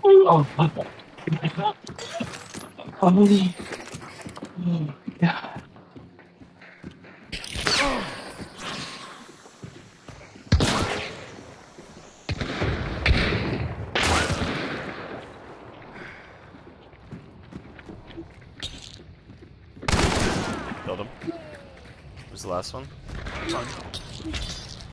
Oh, holy. Yeah. Killed him. Who's the last one?